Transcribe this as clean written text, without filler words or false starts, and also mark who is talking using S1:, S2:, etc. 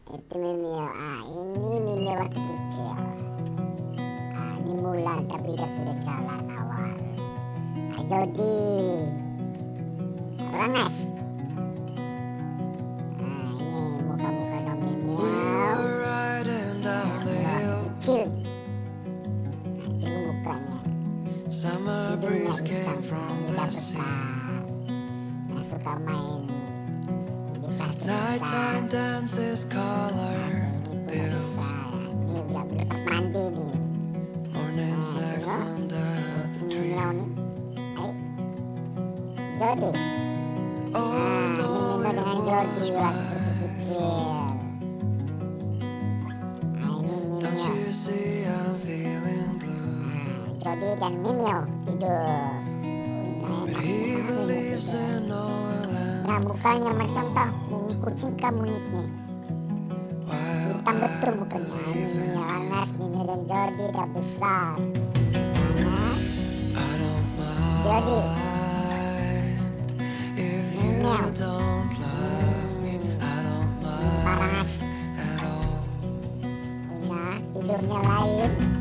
S1: Itu Mimio. Ini Mimio waktu kecil. Ini Mulan tapi dia sudah jalan awal. Jody. Rangas. Ini muka-muka dong Mimio. Kecil. Itu mukanya. Hidungnya hitam, tidak besar. Yang suka main di plastik besar. Ini bisa. Ini udah lepas mandi nih. Mimio nih. Jody. Ini Mimio dengan Jody waktu kecil. Ini Mimio. Jody dan Mimio tidur. Nah, mukanya macam kucing kamu nih. Hitam betul mukanya. Ini Mimio Rangas, Mimio dan Jody udah besar. Rangas, Jody, Mimio, Rangas. Punya tidurnya lain.